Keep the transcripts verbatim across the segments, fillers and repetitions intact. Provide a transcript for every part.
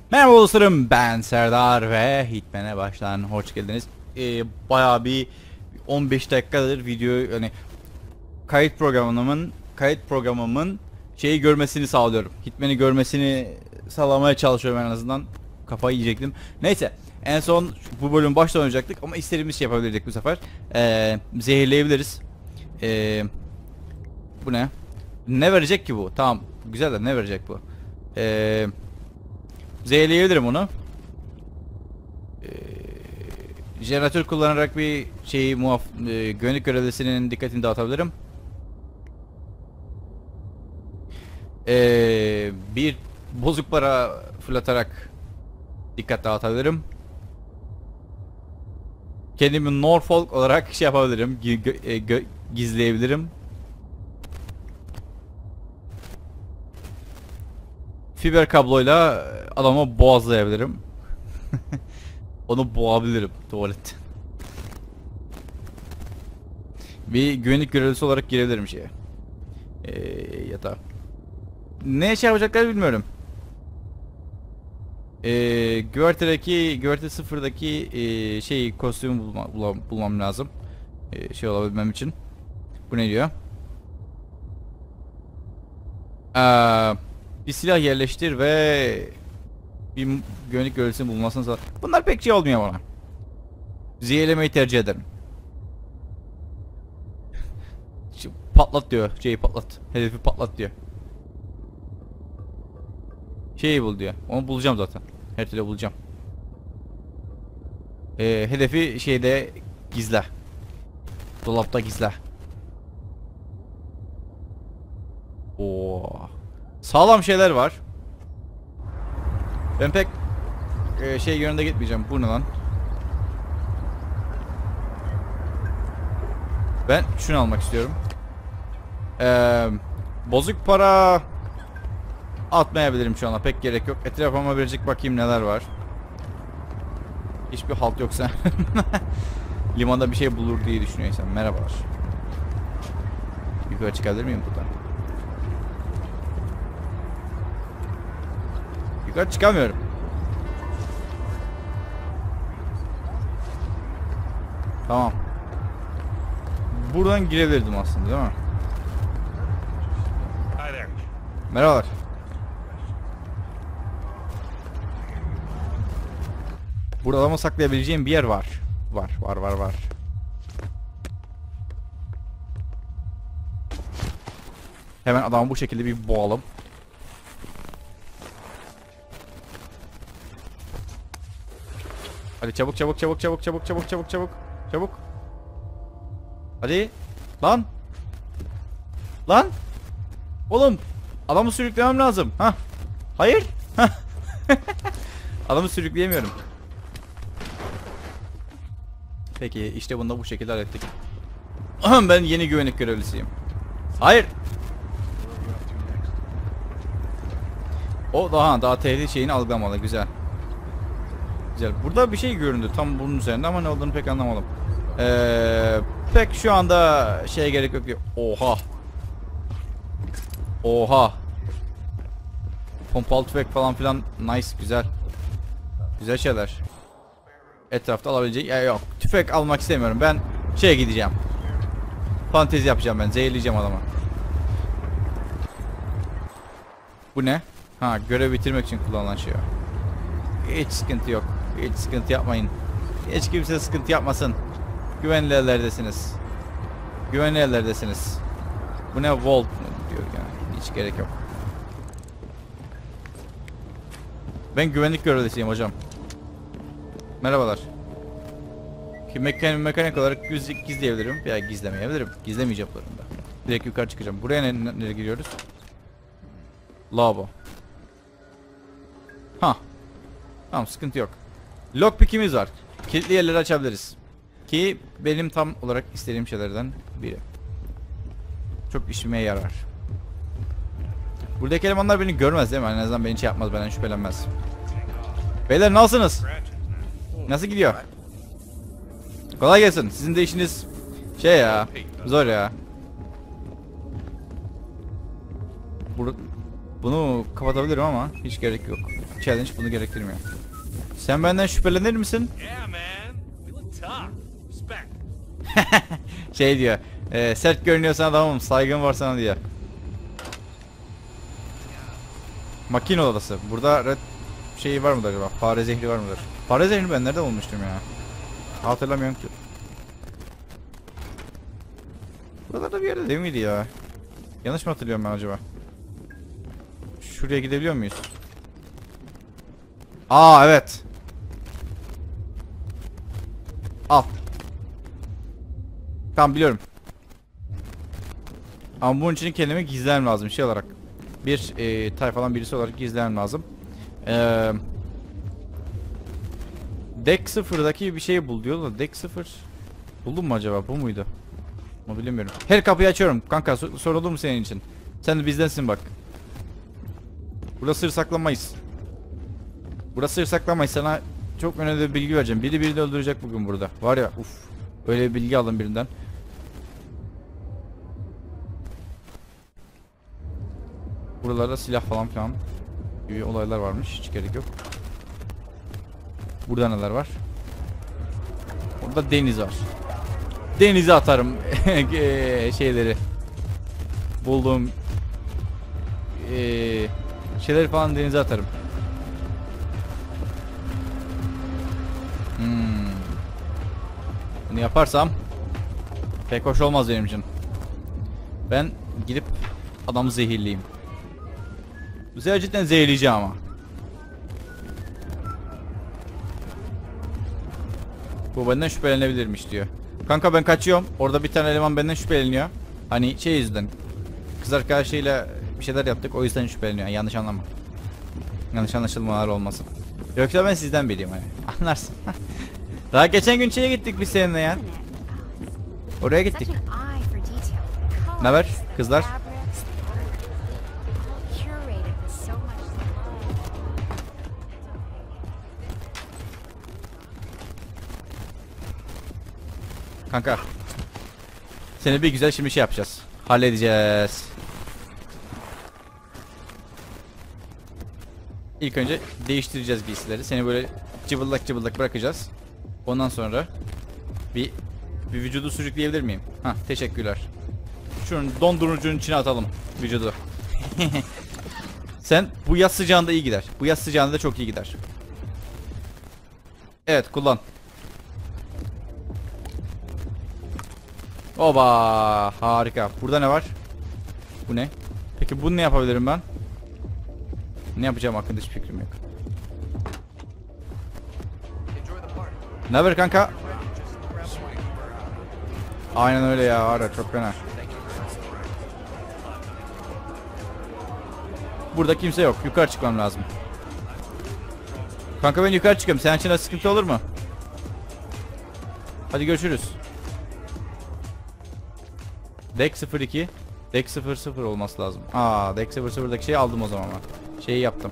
Merhaba dostlarım, ben Serdar ve Hitman'e baştan hoş geldiniz. Ee, bayağı bir on beş dakikadır video, hani kayıt programımın kayıt programımın şeyi görmesini sağlıyorum. Hitman'i görmesini sağlamaya çalışıyorum en azından. Kafayı yiyecektim. Neyse, en son bu bölüm başta oynayacaktık ama istediğimiz şey yapabilirdik bu sefer. Ee, zehirleyebiliriz. Ee, bu ne? Ne verecek ki bu? Tamam, güzel de ne verecek bu? Eee Zehirleyebilirim onu. Ee, jeneratör kullanarak bir şeyi muaf e, güvenlik görevlisinin dikkatini dağıtabilirim. Ee, bir bozuk para fırlatarak dikkat dağıtabilirim. Kendimi Norfolk olarak şey yapabilirim. Gi e, gizleyebilirim. Fiber kabloyla adamı boğazlayabilirim. Onu boğabilirim tuvalette. Bir güvenlik görevlisi olarak girebilirim şeye. Ee, yatağa. Ne şey yapacaklar bilmiyorum. Ee, güvertedeki, güverte sıfırdaki e, şey kostümü bulma, bulmam, bulmam lazım. Ee, şey olabilmem için. Bu ne diyor? Eee... Bir silah yerleştir ve bir güvenlik görevlisini bulmasını sağla. Bunlar pek şey olmuyor bana. Zehirlemeyi tercih ederim. Şu patlat diyor. Şeyi patlat. Hedefi patlat diyor. Şeyi bul diyor. Onu bulacağım zaten. Her türlü bulacağım. Ee, hedefi şeyde gizle. Dolapta gizle. Oo. Sağlam şeyler var. Ben pek e, şey yönünde gitmeyeceğim. Bu ne lan? Ben şunu almak istiyorum. Ee, bozuk para atmayabilirim şu anda. Pek gerek yok. Etrafıma verecek bakayım neler var. Hiçbir halt yoksa. Limanda bir şey bulur diye düşünüyorsan. Merhabalar. Yukarı çıkabilir miyim buradan? Yukarı çıkamıyorum. Tamam. Buradan girebilirdim aslında, değil mi? Merhabalar. Burada adamı saklayabileceğim bir yer var. Var, var, var, var. Hemen adamı bu şekilde bir boğalım. Hadi çabuk çabuk çabuk çabuk çabuk çabuk çabuk çabuk çabuk. Hadi. Lan. Lan. Oğlum. Adamı sürüklemem lazım. Ha. Hayır. Adamı sürükleyemiyorum. Peki işte bunu da bu şekilde hallettik. Ben yeni güvenlik görevlisiyim. Hayır. O daha daha tehdit şeyini algılamalı. Güzel. Güzel. Burada bir şey göründü tam bunun üzerinde ama ne olduğunu pek anlamadım. Ee, pek şu anda şeye gerek yok ki. Oha. Oha. Pompalı tüfek falan filan. Nice. Güzel. Güzel şeyler. Etrafta alabilecek ya yok. Tüfek almak istemiyorum. Ben şeye gideceğim. Fantezi yapacağım ben. Zehirleyeceğim adamı. Bu ne? Ha, görev bitirmek için kullanılan şey. Hiç sıkıntı yok. Hiç sıkıntı yapmayın. Hiç kimse sıkıntı yapmasın. Güvenli ellerdesiniz. Güvenli ellerdesiniz. Bu ne? Volt mu diyor yani. Hiç gerek yok. Ben güvenlik görevlisiyim hocam. Merhabalar. Ki mekanik, mekanik olarak gizli, gizleyebilirim veya gizlemeyebilirim. Gizlemeyeceğim da. Direkt yukarı çıkacağım. Buraya ne, nereye giriyoruz? Lavabo. Ha. Tamam, sıkıntı yok. Lockpick'imiz var. Kilitli yerleri açabiliriz. Ki benim tam olarak istediğim şeylerden biri. Çok işime yarar. Buradaki elemanlar beni görmez değil mi? En azından beni şey yapmaz, benden şüphelenmez. Beyler nasılsınız? Nasıl gidiyor? Kolay gelsin. Sizin de işiniz şey ya, zor ya. Bur Bunu kapatabilirim ama hiç gerek yok. challenge bunu gerektirmiyor. Sen benden şüphelenir misin? Şey diyor. E, sert görünüyorsan adamım, saygın var sana diyor. Makine odası. Burada red şeyi var mıdır acaba? Fare zehri var mıdır? Fare zehrini ben nerede bulmuştum ya? Hatırlamıyorum ki. Buralarda bir yerde değil miydi ya? Yanlış mı hatırlıyorum ben acaba? Şuraya gidebiliyor muyuz? Aa evet. Al. Tamam biliyorum. Ama bunun için kendimi gizlemem lazım şey olarak. Bir e, tayfadan birisi olarak gizlemem lazım. Eee Deck sıfırdaki bir şey bul diyor da Deck sıfır buldun mu acaba? Bu muydu? Ama bilemiyorum. Her kapıyı açıyorum. Kanka sor sorulur mu senin için? Sen de bizdensin bak. Burada sır saklamayız. Burada sır saklamayız. Sana çok önemli bir bilgi vereceğim. Biri birini öldürecek bugün burada. Var ya uf. Öyle bir bilgi aldım birinden. Buralarda silah falan filan gibi olaylar varmış. Hiç gerek yok. Burada neler var? Burada deniz var. Denize atarım şeyleri. Bulduğum ee, şeyleri falan denize atarım. Hmm. Bunu yaparsam pek hoş olmaz benim için. Ben gidip adamı zehirleyeyim. Bu sefer cidden zehirleyeceğim ama. Bu benden şüphelenebilirmiş diyor. Kanka ben kaçıyorum. Orada bir tane eleman benden şüpheleniyor. Hani şey yüzünden. Kız arkadaşıyla bir şeyler yaptık. O yüzden şüpheleniyor. Yanlış anlama. Yanlış anlaşılmalar olmasın. Yoksa ben sizden biriyim hani. Anlarsın. Daha geçen gün şeye gittik biz seninle ya. Oraya gittik. Ne haber kızlar? Kanka. Seni bir güzel şimdi şey yapacağız. Halledeceğiz. İlk önce değiştireceğiz giysileri. Seni böyle cıvıllak cıvıllak bırakacağız. Ondan sonra bir bir vücudu sürükleyebilir miyim? Ha, teşekkürler. Şunun dondurucunun içine atalım vücudu. Sen bu yaz sıcağında iyi gider. Bu yaz sıcağında da çok iyi gider. Evet, kullan. Oba, harika. Burada ne var? Bu ne? Peki bunu ne yapabilirim ben? Ne yapacağım hakkında hiç fikrim yok. Ne haber kanka? Aynen öyle ya, var ya, çok fena. Burada kimse yok. Yukarı çıkmam lazım. Kanka ben yukarı çıkıyorum. Senin için de sıkıntı olur mu? Hadi görüşürüz. Deck sıfır iki. Deck sıfır sıfır olması lazım. Aa, Deck sıfır sıfırdaki şeyi aldım o zaman ben. Şeyi yaptım.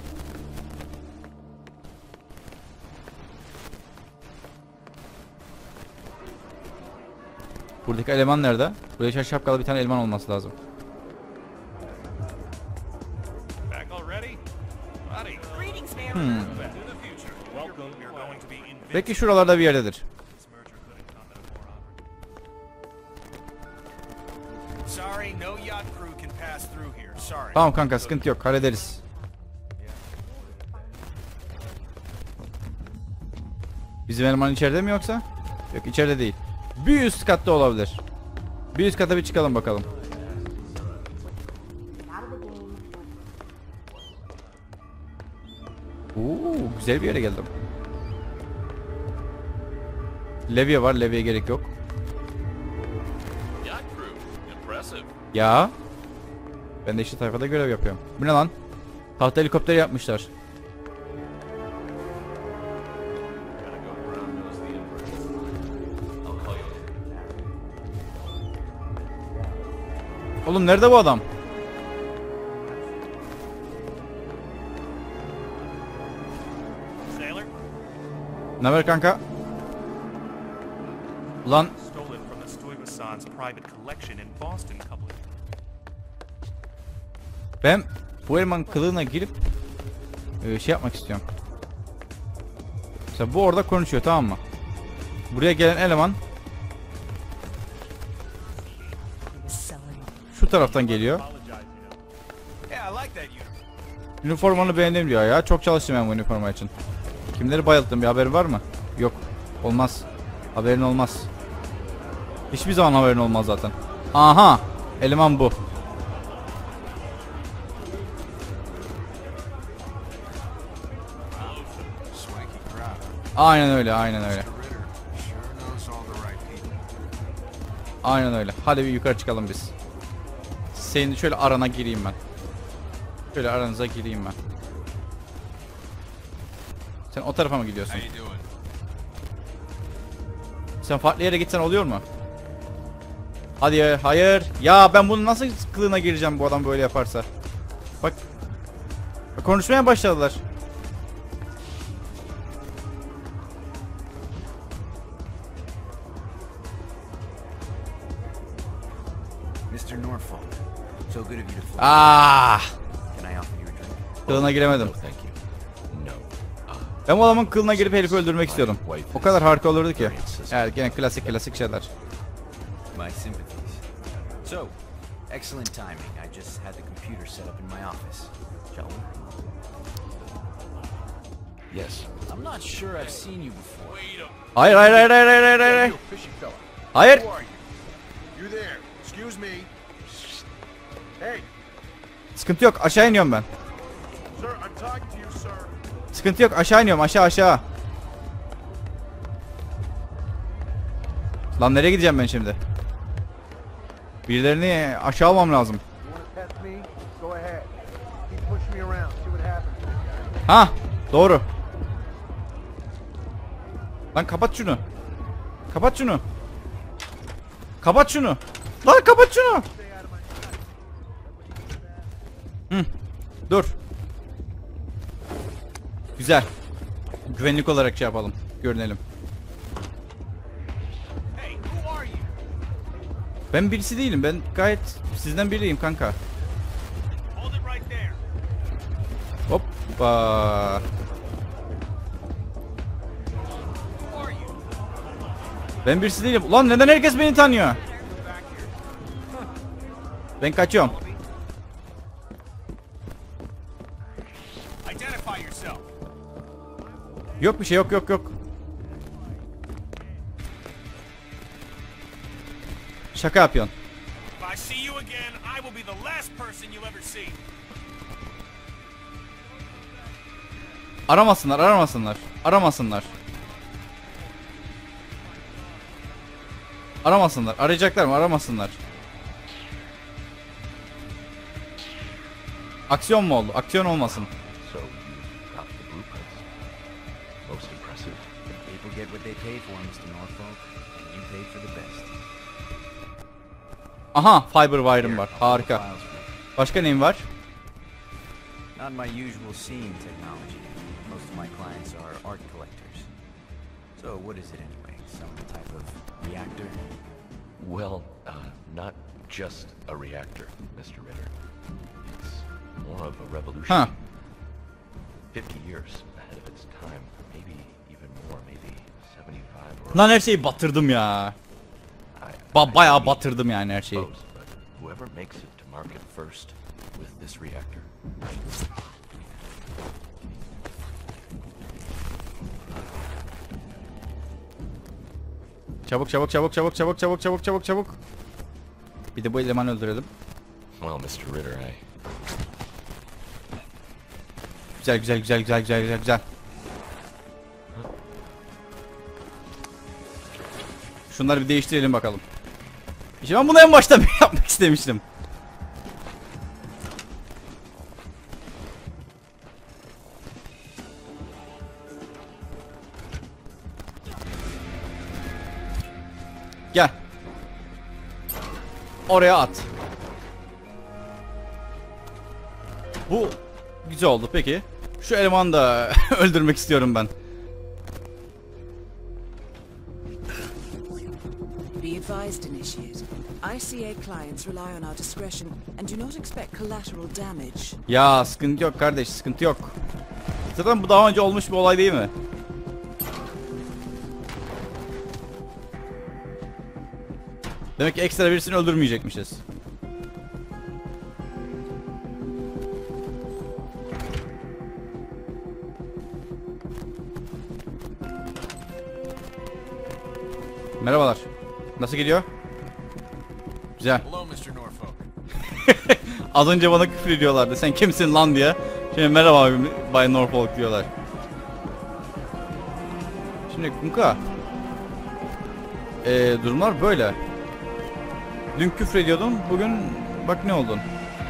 Buradaki eleman nerede? Burada şapkalı bir tane eleman olması lazım. Hmm. Belki şuralarda bir yerdedir. Tamam kanka, sıkıntı yok, hallederiz. Bizim eleman içeride mi yoksa? Yok, içeride değil. Bir üst katta olabilir. Bir üst kata bir çıkalım bakalım. Oo, güzel bir yere geldim. Levye var, levyeye gerek yok. Ya. Ben de işte tayfada görev yapıyorum. Bu ne lan? Tahta helikopter yapmışlar. Oğlum nerede bu adam? Ne haber kanka? Ulan ben bu eleman kılığına girip Ee, şey yapmak istiyorum. Mesela bu orada konuşuyor, tamam mı? Buraya gelen eleman şu taraftan geliyor. Üniformanı beğendim diyor ya. Çok çalıştım ben bu üniforma için. Kimleri bayılttım, bir haberin var mı? Yok. Olmaz. Haberin olmaz. Hiçbir zaman haberin olmaz zaten. Aha. Eleman bu. Aynen öyle, aynen öyle. Aynen öyle. Hadi bir yukarı çıkalım biz. Senin şöyle arana gireyim ben. Şöyle aranıza gireyim ben. Sen o tarafa mı gidiyorsun? Sen farklı yere gitsen oluyor mu? Hadi ya, hayır. Ya ben bunu nasıl kılığına gireceğim bu adam böyle yaparsa? Bak. Bak konuşmaya başladılar. mister Norfolk, so good of you to fly. Ah! Can I offer you a drink? Kılığına giremedim. No, thank you. No. Uh, Ben bu adamın kılına girip herifi öldürmek istiyordum. O kadar harika olurdu ki. Evet, gene klasik klasik şeyler. My sympathies. So, excellent timing. I just had the computer set up in my office. Shall we? yes. I'm not sure I've seen you before. Hayır hayır hayır hayır hayır hayır hayır. Hayır. You there? Excuse me. Hey, Sıkıntı yok, aşağı iniyorum ben. sir, I'm talking to you, sir. Sıkıntı yok, aşağı iniyorum, aşağı aşağı. Lan nereye gideceğim ben şimdi? Birilerini aşağı almam lazım. You want to test me? Go ahead. Keep pushing me around. See what happens. Ha, doğru. Lan kapat şunu. Kapat şunu. Kapat şunu. Lan kapat şunu. Hı. Dur. Güzel. Güvenlik olarak şey yapalım. Görünelim. Ben birisi değilim. Ben gayet sizden biriyim kanka. Hoppa. Ben birisi değilim. Ulan neden herkes beni tanıyor? Ben kaçıyorum. Yok bir şey, yok yok yok. Şaka yapıyorsun. Aramasınlar, aramasınlar. Aramasınlar. Aramasınlar. Arayacaklar mı? Aramasınlar. Aksiyon mu oldu? Aksiyon olmasın. So you got the blueprints. Most impressive. People get what they pay for, mister Norfolk. And you paid for the best. Aha, fiber wire'ım var. Harika. Files for- Başka neyim var? Not my usual scene technology. Most of my clients are art collectors. So what is it anyway? Some type of reactor? Well, uh, not just a reactor, mister Ritter. It's more of a revolution. Ha. Fifty years ahead of its time. Maybe even more. Maybe seventy-five or... Lan her şeyi batırdım ya. I- Ba I bayağı may batırdım yani her şeyi. suppose, but whoever makes it to market first with this reactor. Çabuk çabuk çabuk çabuk çabuk çabuk çabuk çabuk çabuk. Bir de bu elemanı öldürelim. Well, mister Ritter, I... Güzel güzel güzel güzel güzel güzel güzel. Şunları bir değiştirelim bakalım. İşte ben bunu en başta bir yapmak istemiştim. Gel. Oraya at. Bu güzel oldu peki. Şu elemanı da öldürmek istiyorum ben. Be advised, Initiate. I C A clients rely on our discretion and do not expect collateral damage. Ya sıkıntı yok kardeş, sıkıntı yok. Zaten bu daha önce olmuş bir olay değil mi? Demek ki ekstra birisini öldürmeyecekmişiz. Merhabalar. Nasıl gidiyor? Güzel. Hello, mister Norfolk. Az önce bana küfür ediyorlardı. Sen kimsin lan diye. Şimdi merhaba abi Bay Norfolk diyorlar. Şimdi Kunka. Ee, durumlar böyle. Dün küfür ediyordun. Bugün bak ne oldun.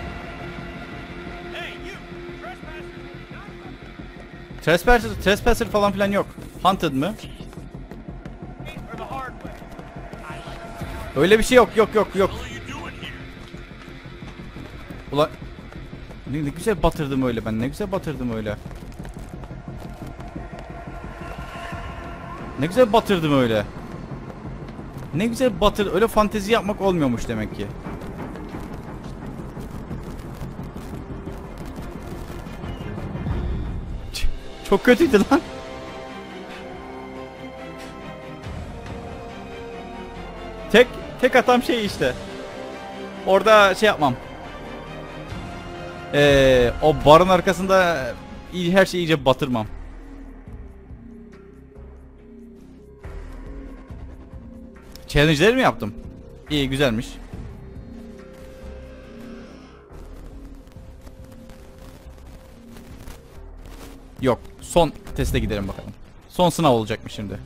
Trespasser, trespasser falan filan yok. Hunted mı? Öyle bir şey yok, yok, yok, yok. Ulan ne, ne güzel batırdım öyle ben. Ne güzel batırdım öyle. Ne güzel batırdım öyle. Ne güzel batır. Öyle fantezi yapmak olmuyormuş demek ki. Çok kötüydü lan. Tek tek atam şey işte. Orada şey yapmam. Ee, o barın arkasında iyi, her şeyi iyice batırmam. Challenge'leri mi yaptım? İyi, güzelmiş. Yok, son teste gidelim bakalım. Son sınav olacakmış şimdi.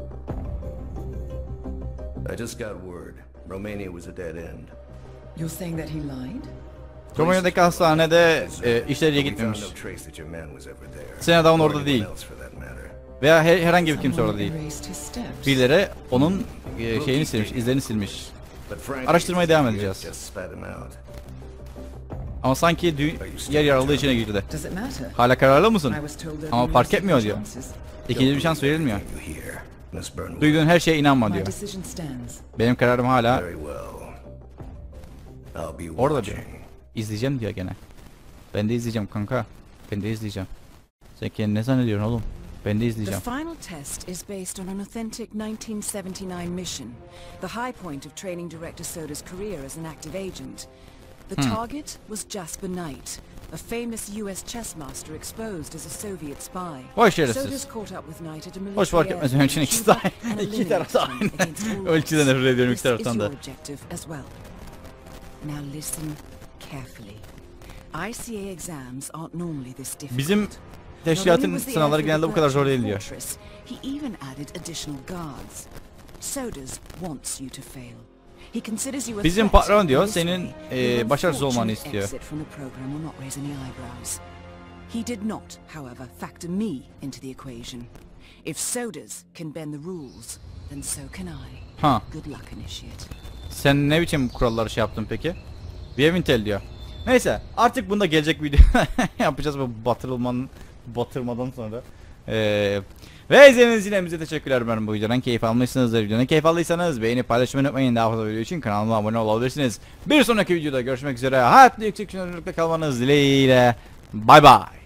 I just got word. Romania was a dead end. You're saying that he lied? Romanya'daki hastanede e, işler iyi We found gitmemiş. no trace that your man was ever there. Senin adamın Or orada anyone değil. else for that matter. Veya her, herhangi bir kimse orada Someone değil. erased his steps. Birileri onun e, şeyini silmiş, izlerini silmiş. But frankly, Araştırmaya devam you edeceğiz. just spat him out. Ama sanki dü- yer yarıldığı içine girdi. Does it matter? Hala kararlı mısın? I was told there Ama were fark no etmiyor second diyor. chances. İkinci bir şans verilmiyor. You hear, Miss Burnwood? Duyduğun her şeye inanma My diyor. decision stands. Benim kararım hala Very well. I'll be orada diyor. watching. İzleyeceğim diyor gene. Ben de izleyeceğim kanka. Ben de izleyeceğim. Sen kendini ne zannediyorsun oğlum? Ben de The izleyeceğim. final test is based on an authentic nineteen seventy-nine mission, the high point of training Director Soda's career as an active agent. The target was Jasper Knight, a famous U S chess master exposed as a Soviet spy. Vay şerefsiz. Soda's caught up with Knight at a Hoş military fark etmez. Benim airfield için in ikisi Cuba de and aynı. İki taraf eliminated da him against all aynı. Ölçüden nefret ediyorum iki This is taraftan da. your objective as well. Now listen carefully. I C A exams aren't normally this difficult. Bizim teşkilatın sınavları genelde bu kadar zor değil diyor. He even added additional guards. Sodas wants you to fail. He considers you a Bizim threat patron diyor, in this senin, way. e, Your başarısız olmanı unfortunate istiyor. exit from the program will not raise any eyebrows. He did not, however, factor me into the equation. If Sodas can bend the rules, then so can I. Ha. Good luck, initiate. Sen ne biçim kuralları şey yaptın peki? Viewintel diyor. Neyse artık bunda gelecek video yapacağız bu batırılmanın batırmadan sonra. Ee, ve izlediğiniz için hepinize teşekkürler. Ben bu videodan keyif almışsınızdır. Videodan keyif aldıysanız beğenip paylaşmayı unutmayın. Daha fazla video için kanalıma abone olabilirsiniz. Bir sonraki videoda görüşmek üzere. Hayatta yüksek yönlülükte kalmanız dileğiyle. Bay bay.